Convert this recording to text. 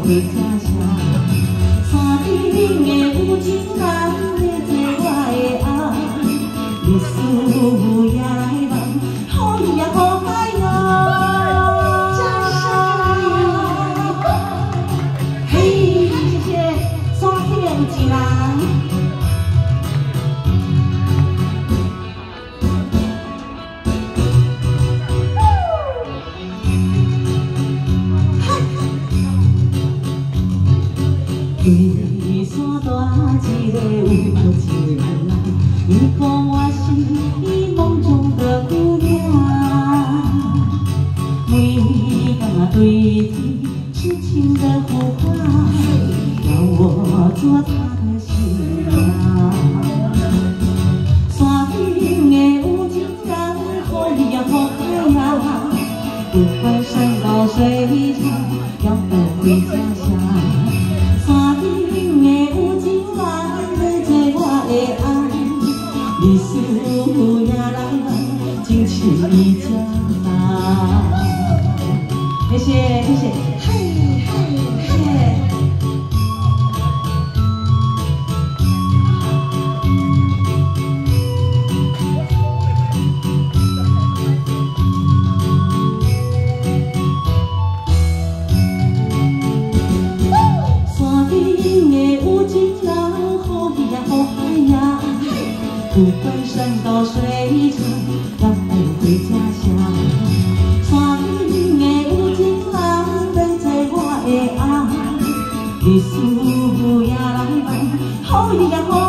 回家乡。山顶的有情人要做我的爱，历史也来问，好伊也好海呀。嘿，谢谢山顶一人。 对山大一个有情人，你看我是伊梦中的姑娘，每天对天痴情的呼唤，要我做她的新娘。山顶的有情人，好伊也好海呀，不管山高水长，要奔回家乡。 历史也来问，惊奇家乡。谢谢谢谢，嘿嘿嘿。山顶的有情人，好伊也好海呀。 不管山高水长，要奔回家乡。山顶的有情人，要做我的爱，历史也来问，好伊也好。